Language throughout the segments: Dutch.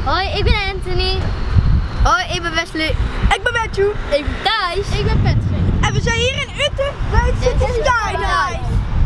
Hoi, ik ben Anthony. Hoi, ik ben Wesley. Ik ben Matthew. Ik ben Thijs. Ik ben Patrick. En we zijn hier in Utten bij het City Skydive.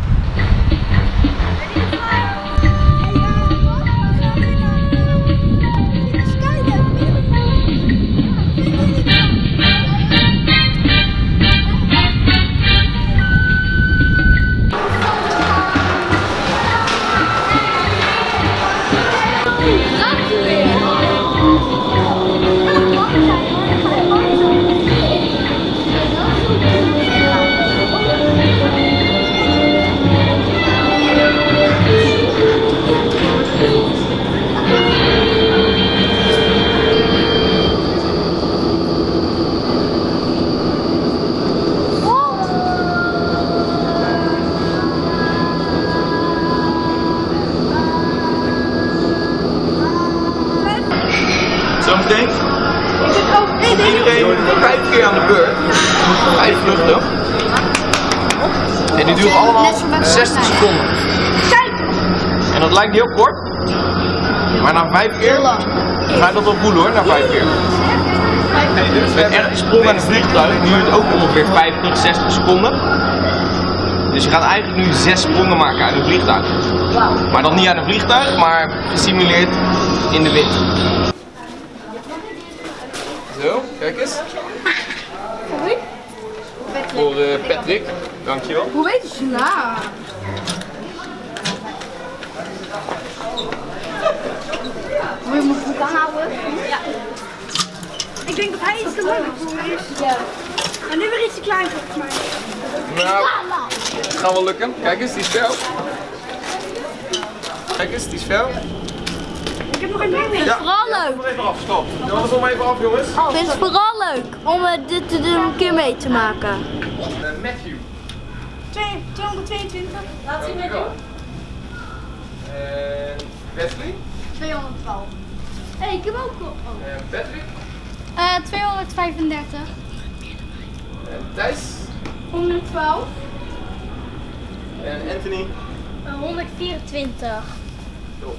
Zometeen. Iedereen 5 keer aan de beurt. 5 vluchten. En die duren allemaal 60 seconden. En dat lijkt heel kort. Maar na 5 keer ga je dat wel voelen hoor, na 5 keer. Met echt sprong aan een vliegtuig duurt ook ongeveer 50, 60 seconden. Dus je gaat eigenlijk nu 6 sprongen maken uit een vliegtuig. Maar dan niet aan een vliegtuig, maar gesimuleerd in de wind. Zo, kijk eens. Voor Patrick, dankjewel. Hoe weet je ze nou? Moet je goed aanhouden? Ja. Ik denk dat hij iets te moeilijk voor is. Ja. En nu weer iets te klein volgens mij. Nou, het gaat wel lukken. Kijk eens, die is fel. Kijk eens, die is fel. Ik heb nog een ding. Ja. Vooral leuk. Nog even af, stop. Doe het nog even af, jongens. Ik vind het vooral leuk om dit te doen, een keer mee te maken. Matthew. 222. Laat zien met jou. En Wesley. 212. Hé, ik heb ook nog. En Patrick. 235. En Thijs. 112. En Anthony. 124. Top.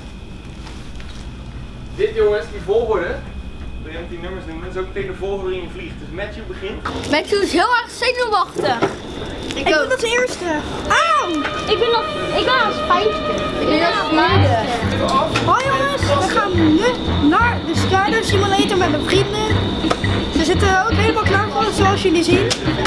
Dit jongens, die volgorde. Wil je ook die nummers noemen? Dat is ook meteen de volgorde waarin je vliegt. Dus Matthew begint. Matthew is heel erg zenuwachtig. Ik ben als eerste. Auw! Ik ben als vijfde. Ik ben als vierde. Even af. Hoi jongens, we gaan nu naar de Skydive Simulator met mijn vrienden. Ze zitten ook helemaal klaar voor, zoals jullie zien.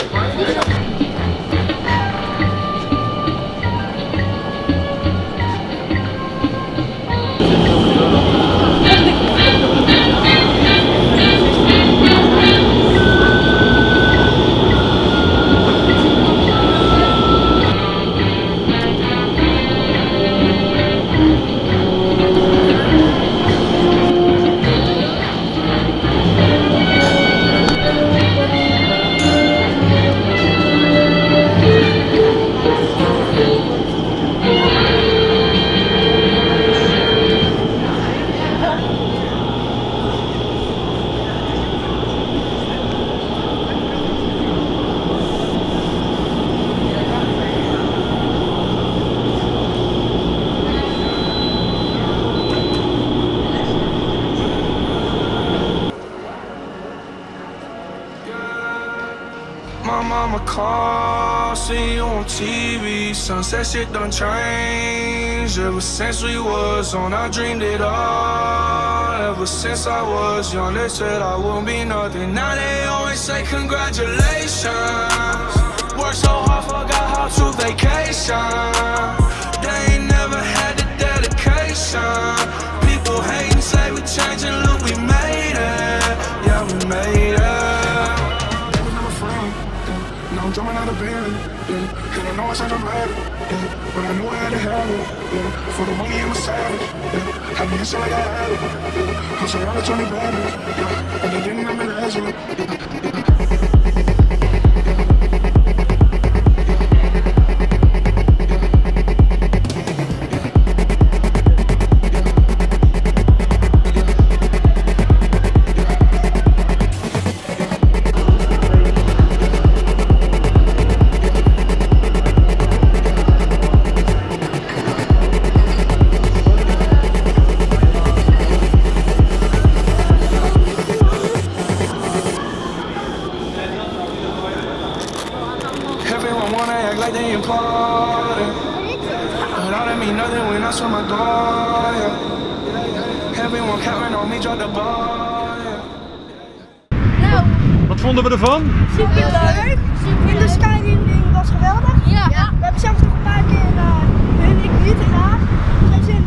My mama called, see you on TV. Sunset shit done changed. Ever since we was on, I dreamed it all. Ever since I was young, they said I wouldn't be nothing. Now they always say congratulations. Worked so hard, forgot how to vacation. They ain't never had the dedication. People hating, say we changing, look, we made it. Yeah, we made it. I'm jumping out of bed, yeah. And I know I sound dramatic, yeah. But I knew I had to have it, yeah. For the money I'm a savage, yeah. I mean, like I had it, yeah. I'm surrounded 20 bandits, yeah. And they didn't have me asking, yeah. to my door, yeah. Everyone counting on me, drop the ball, yeah. Wat vonden we ervan? Super leuk. In de skydiving was geweldig. Ja. We hebben zelfs nog een paar keer hun equipe gedaan. We zijn